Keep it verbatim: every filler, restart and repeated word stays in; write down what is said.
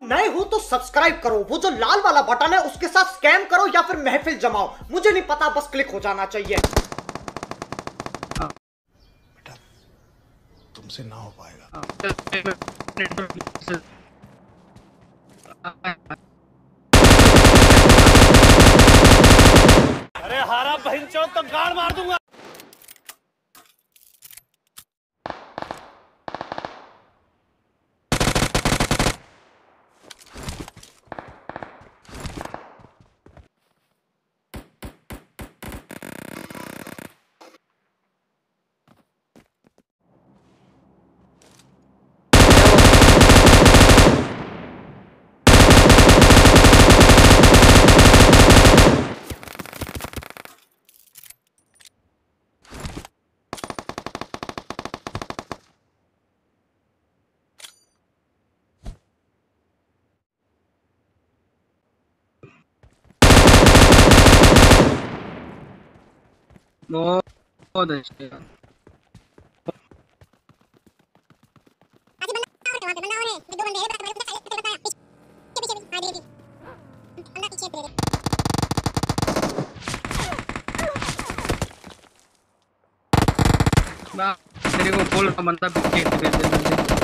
नए हो तो सब्सक्राइब करो, वो जो लाल वाला बटन है उसके साथ स्कैम करो या फिर महफिल जमाओ, मुझे नहीं पता, बस क्लिक हो जाना चाहिए। बेटा तुमसे ना हो पाएगा। अरे हारा बहन चो तो गाड़ मार दूंगा। बहुत अच्छे तेरे को बोल रहा बंदा पीछे